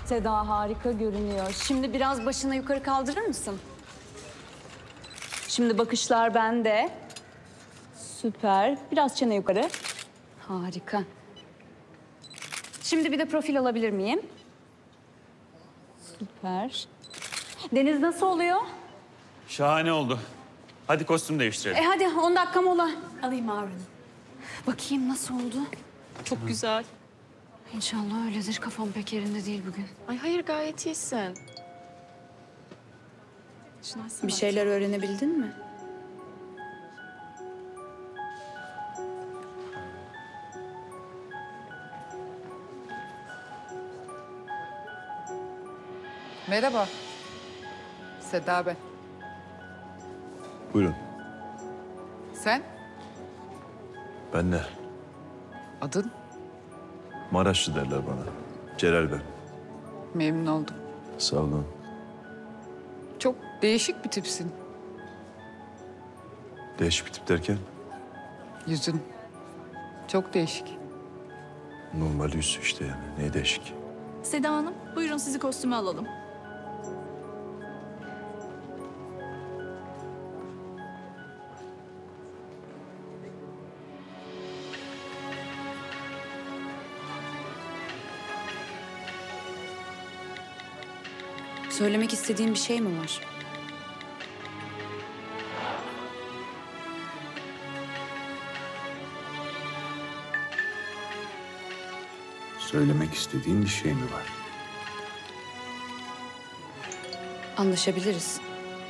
Seda harika görünüyor. Şimdi biraz başını yukarı kaldırır mısın? Şimdi bakışlar bende. Süper. Biraz çene yukarı. Harika. Şimdi bir de profil alabilir miyim? Süper. Deniz nasıl oluyor? Şahane oldu. Hadi kostüm değiştirelim. Hadi 10 dakika mola. Alayım Harun. Bakayım nasıl oldu? Çok güzel. İnşallah öyledir. Kafam pek yerinde değil bugün. Ay hayır gayet iyisin. Bir şeyler öğrenebildin mi? Merhaba. Seda ben. Buyurun. Sen? Ben ne? Adın? Maraşlı derler bana. Celal ben. Memnun oldum. Sağ olun. Çok değişik bir tipsin. Değişik bir tip derken Yüzün. Çok değişik. normal yüz işte yani. Ne değişik? Seda Hanım, buyurun sizi kostüme alalım. Söylemek istediğin bir şey mi var? Söylemek istediğin bir şey mi var? Anlaşabiliriz.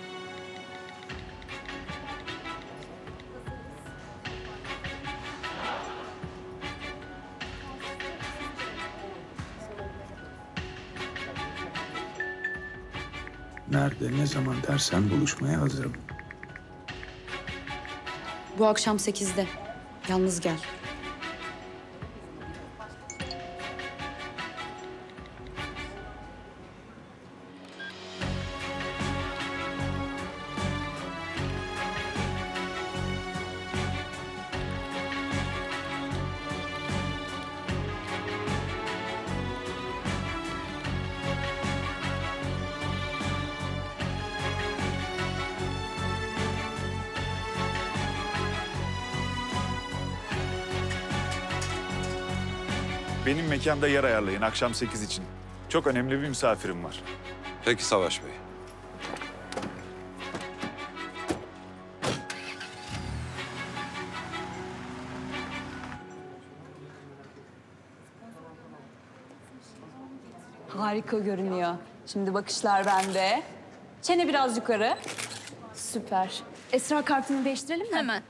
Nerede, ne zaman dersen buluşmaya hazırım. Bu akşam 8'de. Yalnız gel. Benim mekanda yer ayarlayın akşam 8 için. Çok önemli bir misafirim var. Peki Savaş Bey. Harika görünüyor. Şimdi bakışlar bende. Çene biraz yukarı. Süper. Esra kartını değiştirelim mi? Hemen.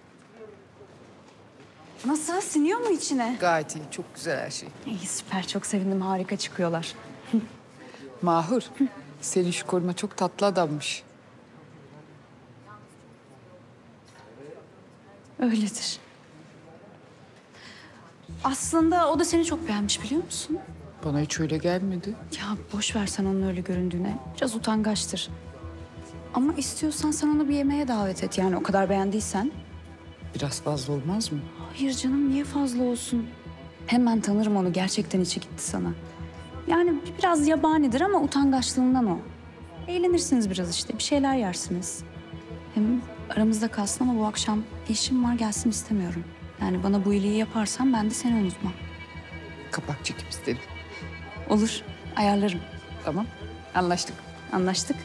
Nasıl? Siniyor mu içine? Gayet iyi. Çok güzel her şey. İyi süper. Çok sevindim. Harika çıkıyorlar. Mahur. Senin şu koruma çok tatlı adammış. Öyledir. Aslında o da seni çok beğenmiş biliyor musun? Bana hiç öyle gelmedi. Ya boş ver sen onun öyle göründüğüne. Biraz utangaçtır. Ama istiyorsan sen onu bir yemeğe davet et. Yani o kadar beğendiysen. Biraz fazla olmaz mı? Hayır canım niye fazla olsun? Hemen tanırım onu. Gerçekten içi gitti sana. Yani biraz yabanidir ama utangaçlığından o. Eğlenirsiniz biraz işte. Bir şeyler yersiniz. Hem aramızda kalsın ama bu akşam işim var gelsin istemiyorum. Yani bana bu iyiliği yaparsan ben de seni unutmam. Kapak çekip istedim. Olur. Ayarlarım. Tamam. Anlaştık. Anlaştık.